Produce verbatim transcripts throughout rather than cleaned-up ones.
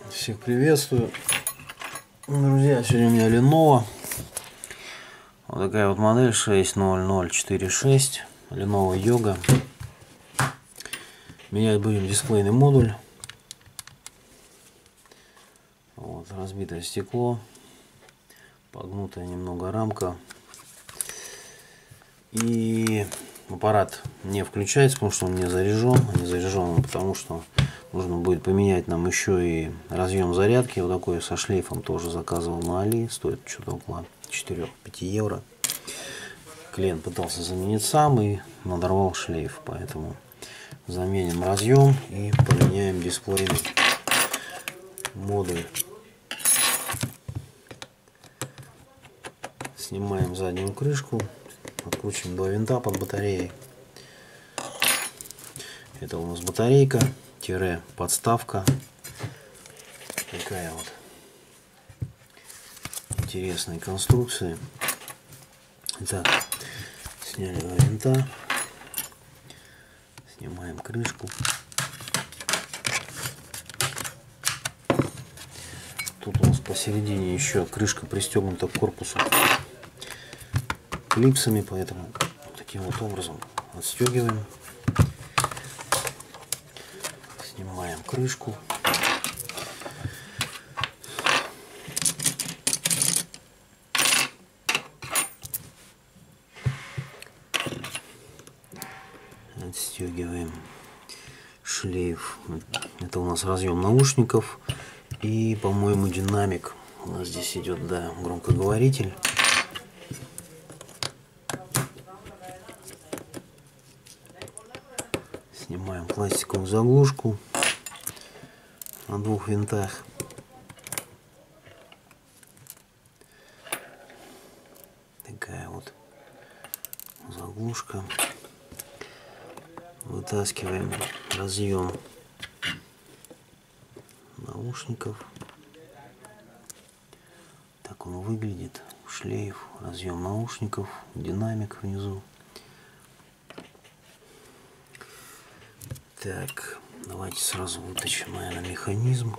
Всех приветствую, друзья. Сегодня у меня Lenovo. Вот такая вот модель шесть ноль ноль четыре шесть Lenovo Yoga. Менять будем дисплейный модуль. Вот, разбитое стекло, погнутая немного рамка. И аппарат не включается, потому что он не заряжен. Не заряжен, потому что нужно будет поменять нам еще и разъем зарядки. Вот такой со шлейфом тоже заказывал на Али. Стоит что-то около четырёх-пяти евро. Клиент пытался заменить сам и надорвал шлейф. Поэтому заменим разъем и поменяем дисплейный модуль. Снимаем заднюю крышку. Откручиваем два винта под батареей. Это у нас батарейка. Тире подставка. Такая вот интересная конструкция. Итак, сняли два винта. Снимаем крышку. Тут у нас посередине еще крышка пристегнута к корпусу клипсами, поэтому таким вот образом отстегиваем. Снимаем крышку. Отстегиваем шлейф. Это у нас разъем наушников и, по-моему, динамик. У нас здесь идет, да, громкоговоритель. Снимаем пластиковую заглушку на двух винтах. Такая вот заглушка. Вытаскиваем разъем наушников. Так он выглядит. Шлейф, разъем наушников, динамик внизу. Так, давайте сразу вытащим, наверное, механизм.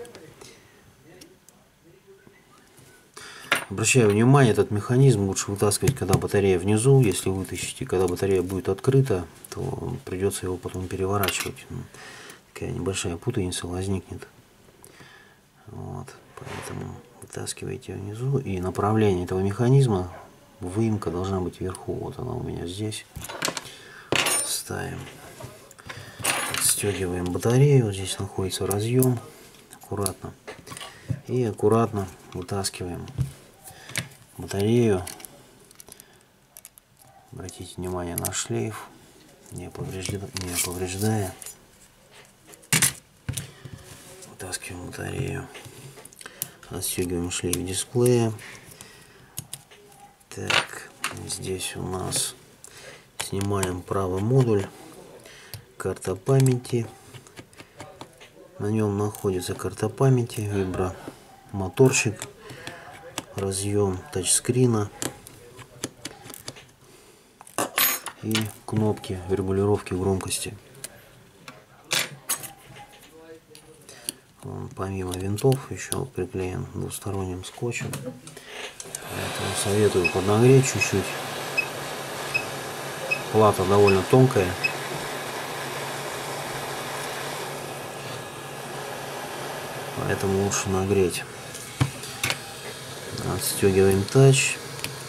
Обращаю внимание, этот механизм лучше вытаскивать, когда батарея внизу. Если вытащите, когда батарея будет открыта, то придется его потом переворачивать. Такая небольшая путаница возникнет. Вот, поэтому вытаскивайте внизу. И направление этого механизма, выемка должна быть вверху. Вот она у меня здесь. Ставим. Отстегиваем батарею. Здесь находится разъем. Аккуратно. И аккуратно вытаскиваем батарею. Обратите внимание на шлейф, не повреждая, не повреждая. Вытаскиваем батарею. Отстегиваем шлейф дисплея. Так, здесь у нас снимаем правый модуль. Карта памяти. На нем находится карта памяти, вибромоторчик, разъем тачскрина и кнопки регулировки громкости. Он, помимо винтов, еще приклеен двусторонним скотчем. Поэтому советую поднагреть чуть-чуть. Плата довольно тонкая. Поэтому лучше нагреть. Отстегиваем тач.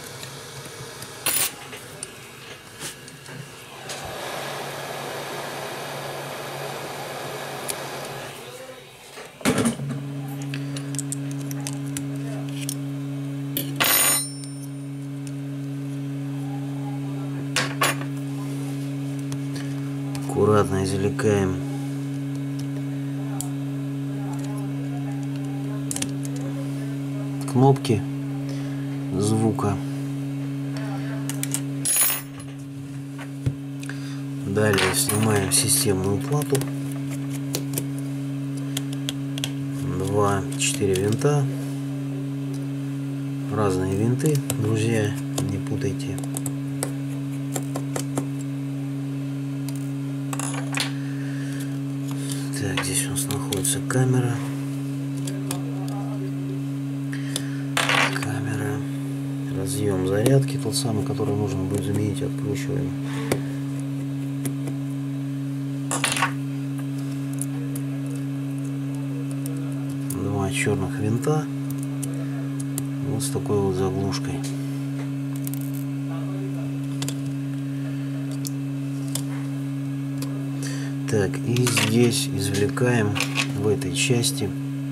Аккуратно извлекаем кнопки звука. Далее снимаем системную плату. два-четыре винта. Разные винты, друзья, не путайте. Так, здесь у нас находится камера. разъем зарядки, тот самый, который нужно будет заменить, откручиваем. Два черных винта вот с такой вот заглушкой. Так, и здесь извлекаем в этой части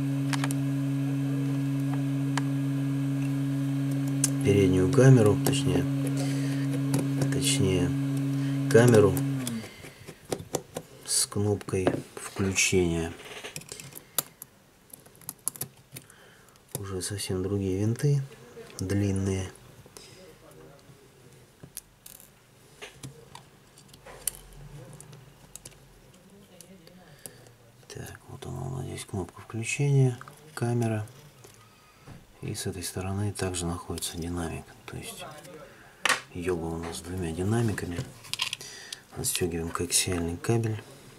переднюю камеру, точнее, точнее камеру с кнопкой включения. Уже совсем другие винты, длинные. Так, вот она у нас здесь кнопка включения, камера. И с этой стороны также находится динамик. То есть йога у нас с двумя динамиками. Отстегиваем коаксиальный кабель.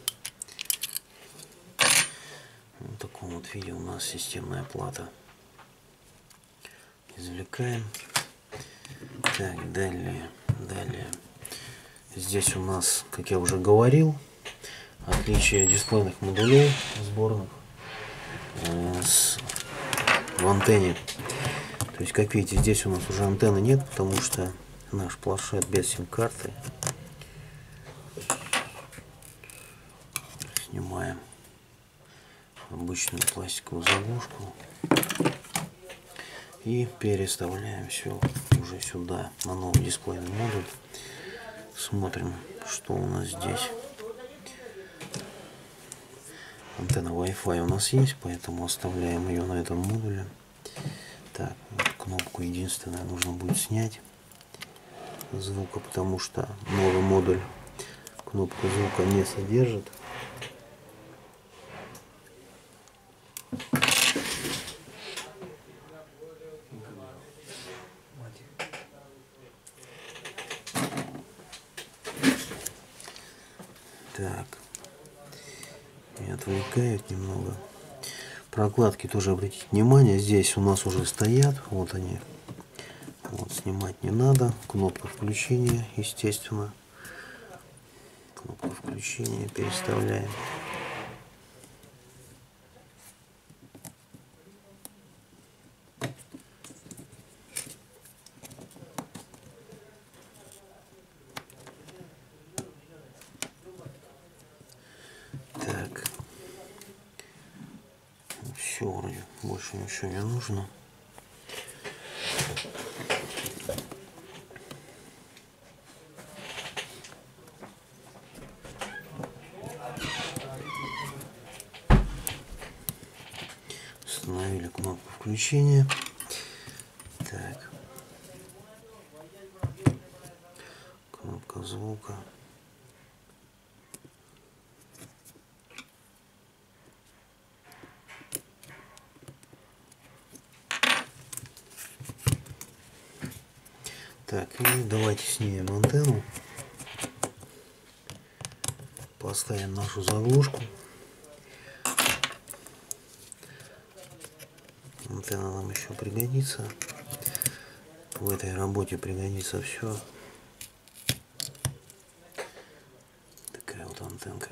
В таком вот виде у нас системная плата. Извлекаем. Так, далее, далее. Здесь у нас, как я уже говорил, отличие дисплейных модулей сборных э, с, в антенне. То есть, как видите, здесь у нас уже антенны нет, потому что наш планшет без сим-карты. Снимаем обычную пластиковую заглушку и переставляем все уже сюда, на новый дисплейный модуль. Смотрим, что у нас здесь. Антенна Wi-Fi у нас есть, поэтому оставляем ее на этом модуле. Так, вот кнопку единственное нужно будет снять звука, потому что новый модуль кнопку звука не содержит. Так, и отвлекают немного. Прокладки тоже обратите внимание, здесь у нас уже стоят, вот они. Вот, снимать не надо. Кнопка включения, естественно. Кнопка включения, переставляем. Так. Все, вроде больше ничего не нужно. Установили кнопку включения. Так. Кнопка звука. Так, и давайте снимем антенну. Поставим нашу заглушку. Антенна нам еще пригодится. В этой работе пригодится все. Такая вот антенка.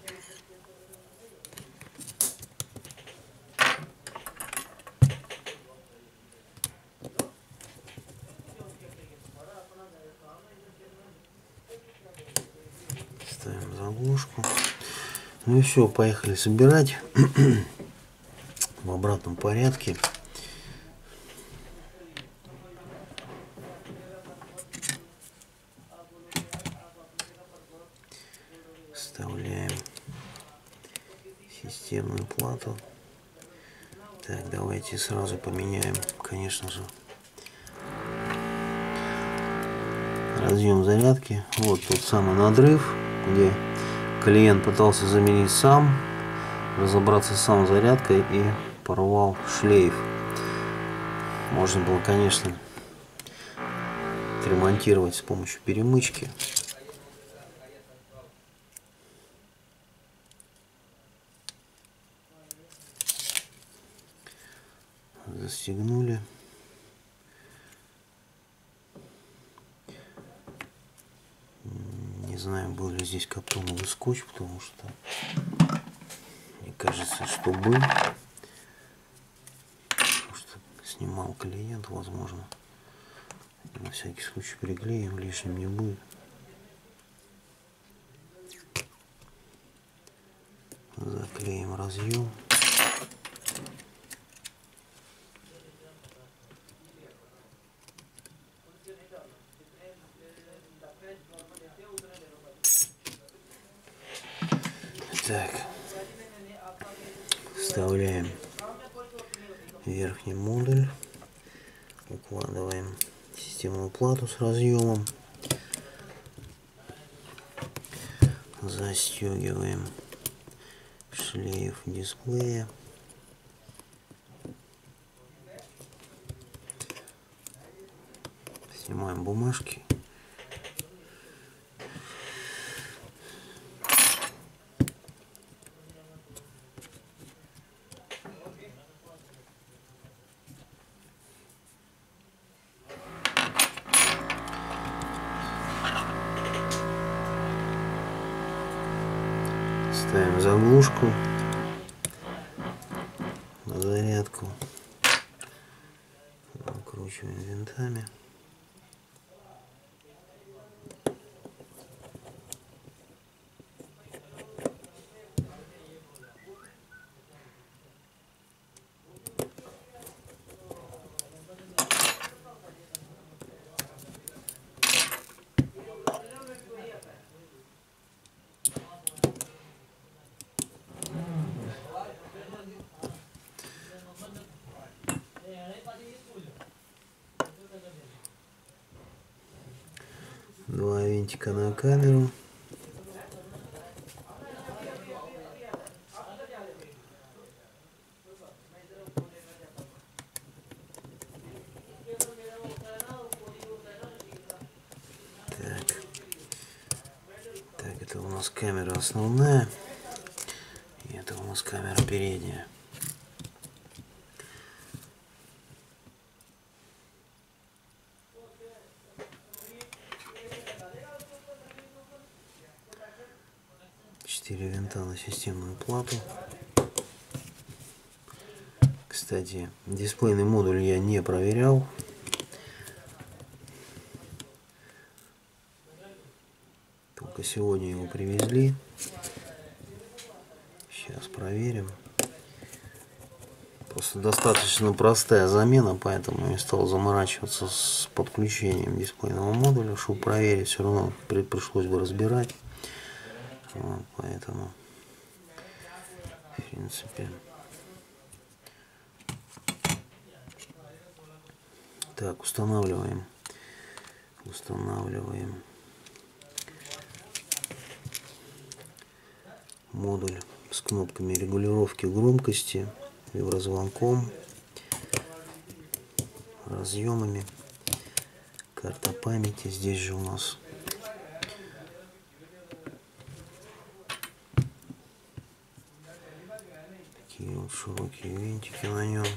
Ставим заглушку. Ну и все, поехали собирать в обратном порядке. Вставляем системную плату. Так, давайте сразу поменяем, конечно же, разъем зарядки. Вот тот самый надрыв, где клиент пытался заменить сам, разобраться сам с зарядкой и порвал шлейф. Можно было, конечно, ремонтировать с помощью перемычки. Застегнули. знаю, был ли здесь каптоновый скотч, потому что мне кажется, что был. Потому что снимал клиент, возможно. На всякий случай приклеим, лишним не будет. Заклеим разъем. Так, вставляем верхний модуль, укладываем системную плату с разъемом, застегиваем шлейф дисплея, снимаем бумажки. Ставим заглушку на зарядку, закручиваем винтами. Два винтика на камеру. Так. Так, это у нас камера основная. И это у нас камера передняя. Четыре винта на системную плату. Кстати, дисплейный модуль я не проверял. Только сегодня его привезли. Сейчас проверим. Просто достаточно простая замена, поэтому я не стал заморачиваться с подключением дисплейного модуля. Чтобы проверить, все равно при, пришлось бы разбирать. Вот, поэтому, в принципе. Так, устанавливаем. Устанавливаем модуль с кнопками регулировки громкости, виброзвонком, разъемами, карта памяти. Здесь же у нас такие вот широкие винтики на нем.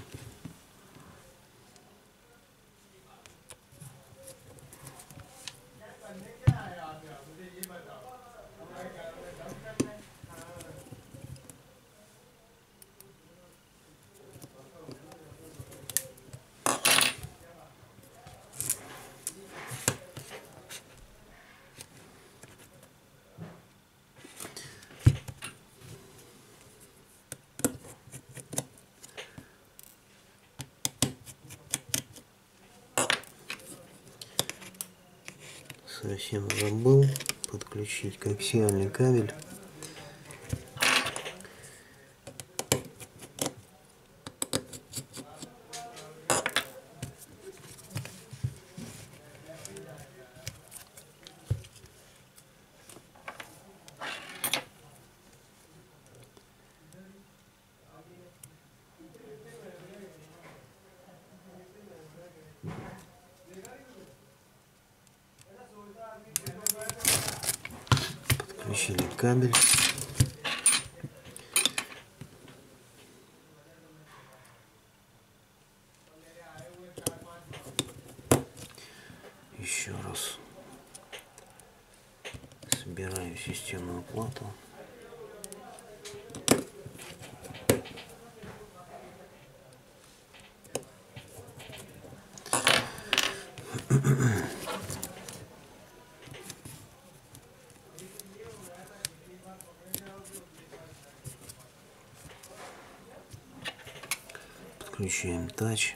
Совсем забыл подключить коаксиальный кабель. Подключили кабель. Еще раз системную плату. Подключаем тач.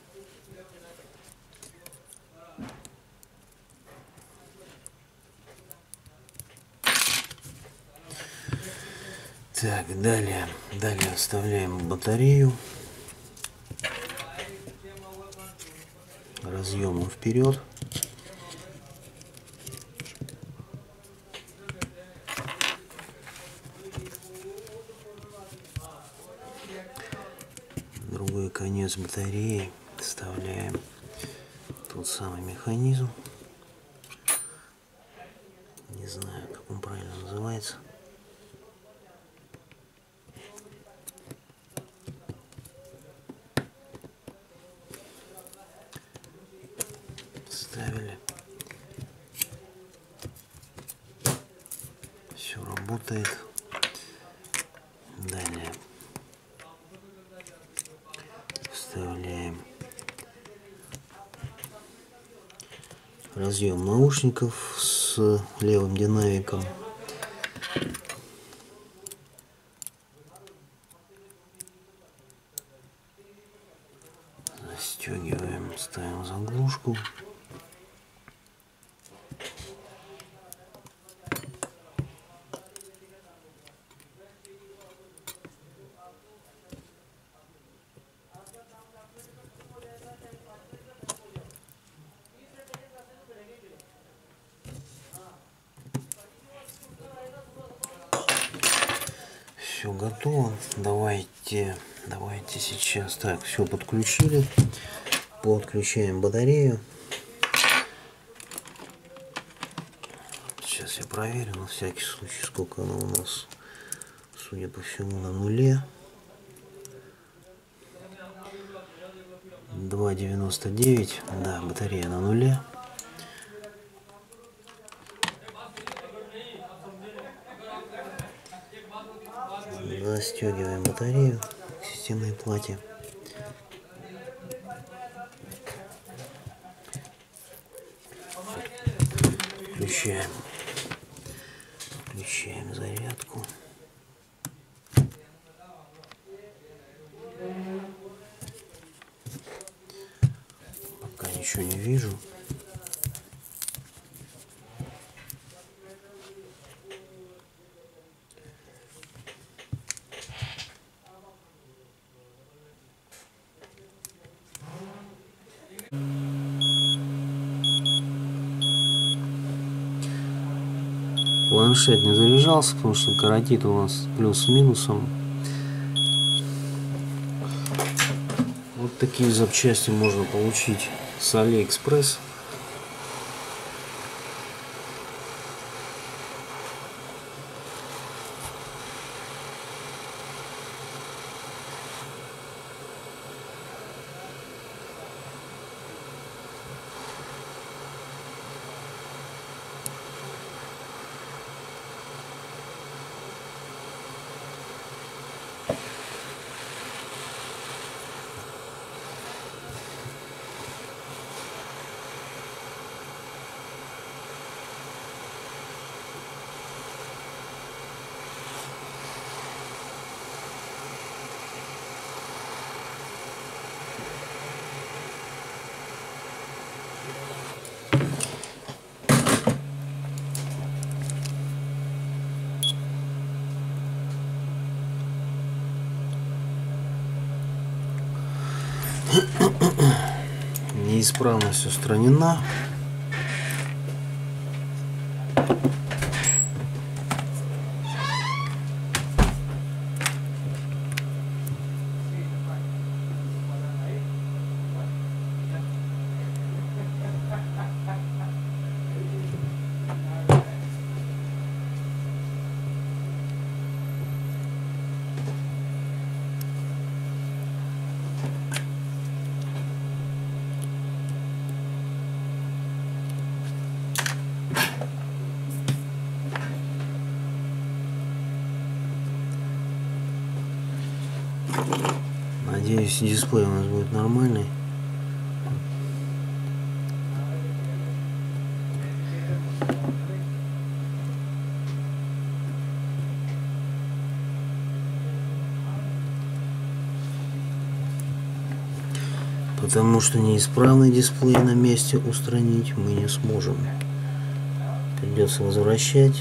Так, далее, далее вставляем батарею разъемом вперед. Другой конец батареи вставляем тот самый механизм. Не знаю, как он правильно называется. Ставили. Все работает. Далее вставляем разъем наушников с левым динамиком. Застегиваем, ставим заглушку. Все готово. Давайте, давайте сейчас. Так, все подключили. Подключаем батарею. Сейчас я проверю на всякий случай, сколько она у нас. Судя по всему, на нуле. два девяносто девять. Да, батарея на нуле. Застегиваем батарею к системной плате. Включаем, включаем зарядку. Пока ничего не вижу. Планшет не заряжался, потому что каротит у нас плюс с минусом. Вот такие запчасти можно получить с Алиэкспресс. Неисправность устранена. Надеюсь, дисплей у нас будет нормальный. Потому что неисправный дисплей на месте устранить мы не сможем. Придется возвращать.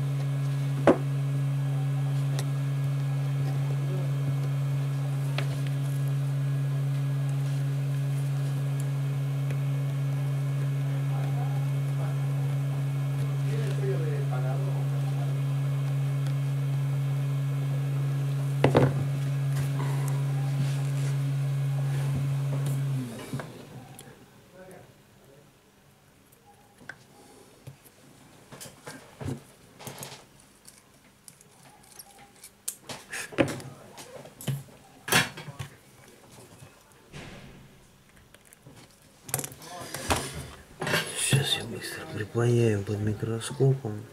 Сейчас я быстро припаяю под микроскопом.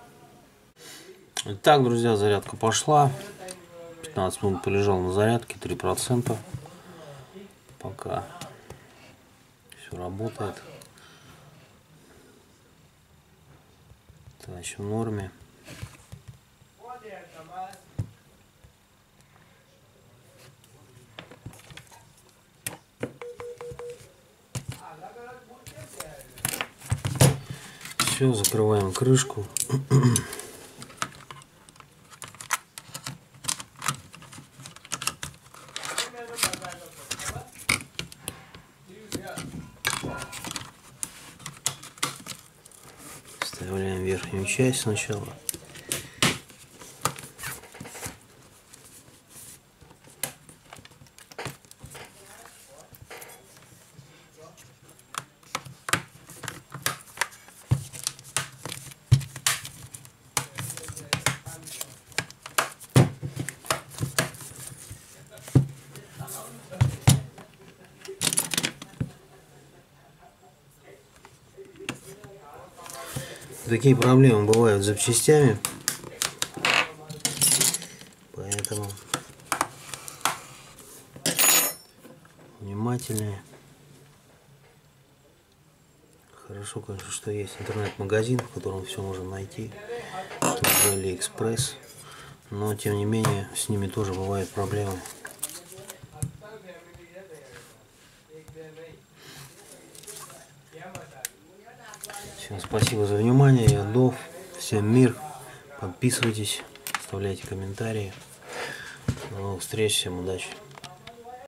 Итак, друзья, зарядка пошла. пятнадцать минут полежал на зарядке, три процента. Пока все работает. Тач в норме. Все, закрываем крышку. Вставляем верхнюю часть сначала. Такие проблемы бывают с запчастями, поэтому внимательнее. Хорошо, конечно, что есть интернет-магазин, в котором все можно найти, тот же AliExpress, но тем не менее с ними тоже бывают проблемы. Всем спасибо за внимание, я Дов, всем мир, подписывайтесь, оставляйте комментарии, до новых встреч, всем удачи.